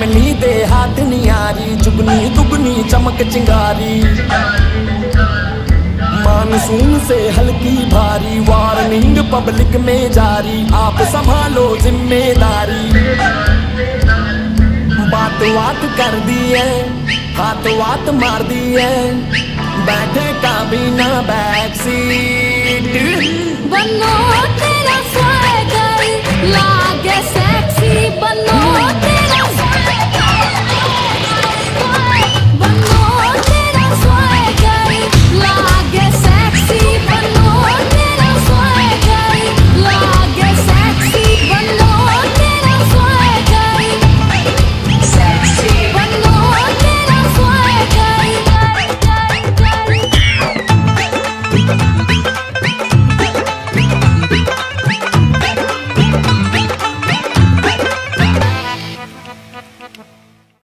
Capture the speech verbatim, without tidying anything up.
अगली दे हाथ नियारी, चुगनी दुगनी चमक चिंगारी। मानसून से हल्की भारी, वार्निंग पब्लिक में जारी, आप संभालो जिम्मेदारी। बात बात कर दी है, हाथ वात मार दी है, बैठे काबीना बैक सीट। बनो तेरा स्वैगर लागे सेक्सी, बनो